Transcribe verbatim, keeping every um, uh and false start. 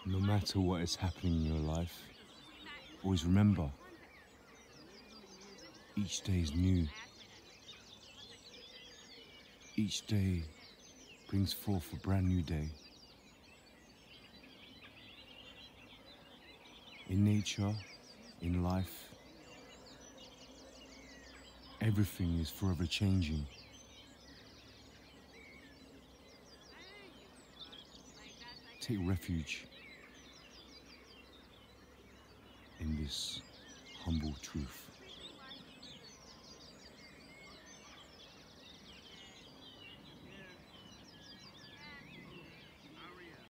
No matter what is happening in your life, always remember, each day is new. Each day brings forth a brand new day. In nature, in life, everything is forever changing. Take refuge in this humble truth.